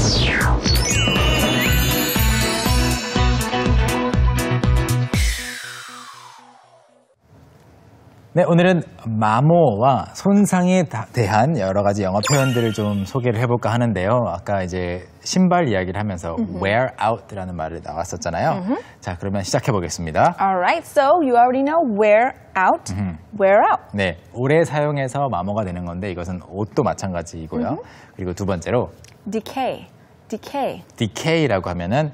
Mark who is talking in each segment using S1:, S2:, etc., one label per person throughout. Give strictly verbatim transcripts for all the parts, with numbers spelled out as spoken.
S1: 네, 오늘은 마모와 손상에 대한 여러 가지 영어 표현들을 좀 소개를 해볼까 하는데요. 아까 이제 신발 이야기를 하면서 mm-hmm. wear out라는 말이 나왔었잖아요. Mm-hmm. 자, 그러면 시작해 보겠습니다.
S2: Alright, so you already know wear out, mm-hmm. wear out.
S1: 네, 오래 사용해서 마모가 되는 건데 이것은 옷도 마찬가지이고요. Mm-hmm. 그리고 두 번째로
S2: decay, decay.
S1: decay라고 하면은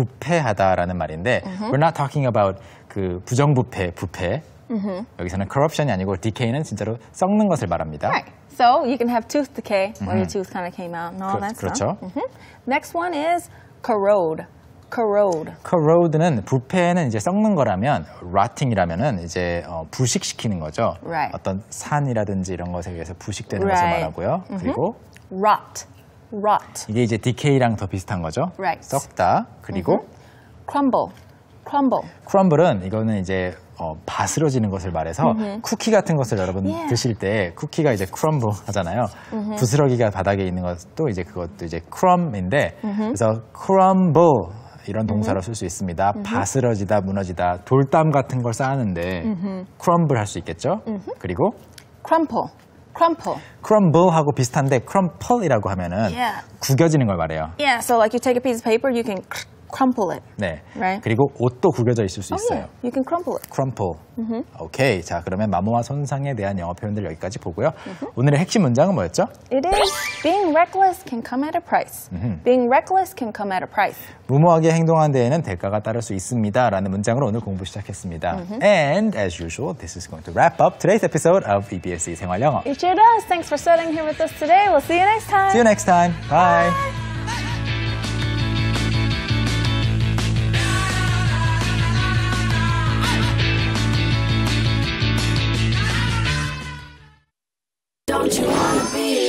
S1: 부패하다라는 말인데 mm-hmm. we're not talking about 그 부정부패, 부패. Mm-hmm. 여기서는 corruption이 아니고 decay는 진짜로 썩는 것을 말합니다.
S2: Right. So you can have tooth decay, mm-hmm. where your tooth kind of came out and all
S1: 그,
S2: that
S1: 그렇죠.
S2: stuff. Mm-hmm. Next one is corrode. corrode.
S1: corrode는 부패는 이제 썩는 거라면 rotting이라면은 이제 어, 부식시키는 거죠.
S2: Right.
S1: 어떤 산이라든지 이런 것에 의해서 부식되는
S2: right.
S1: 것을 말하고요. Mm-hmm. 그리고
S2: rot. rot.
S1: 이게 이제 decay랑 더 비슷한 거죠.
S2: Right.
S1: 썩다. 그리고
S2: mm-hmm. crumble. crumble.
S1: crumble은 이거는 이제 어, 바스러지는 것을 말해서 mm-hmm. 쿠키 같은 것을 여러분
S2: yeah.
S1: 드실 때 쿠키가 이제 crumble 하잖아요. Mm-hmm. 부스러기가 바닥에 있는 것도 이제 그것도 이제 crumb인데 mm-hmm. 그래서 crumble 이런 동사로 쓸 수 있습니다. Mm-hmm. 바스러지다, 무너지다, 돌담 같은 걸 쌓았는데 mm-hmm. crumble 할 수 있겠죠. Mm-hmm. 그리고
S2: crumple. crumple.
S1: crumble하고 비슷한데 crumple이라고 하면은
S2: yeah.
S1: 구겨지는 걸 말해요.
S2: Yeah, so like you take a piece of paper, you can crumple it.
S1: 네.
S2: Right?
S1: 그리고 옷도 구겨져 있을 수
S2: oh,
S1: 있어요.
S2: Yeah. You can crumple it.
S1: crumple.
S2: Mm-hmm.
S1: 오케이. 자, 그러면 마모와 손상에 대한 영어 표현들 여기까지 보고요. Mm-hmm. 오늘의 핵심 문장은 뭐였죠?
S2: It is being reckless can come at a price. Mm-hmm. Being reckless can come at a price.
S1: 무모하게 행동한 데에는 대가가 따를 수 있습니다. 라는 문장으로 오늘 공부 시작했습니다. Mm-hmm. And as usual, this is going to wrap up today's episode of 이비에스 생활 영어.
S2: It sure does. Thanks for sitting here with us today. We'll see you next time.
S1: See you next time. Bye. Bye.
S3: Don't you wanna be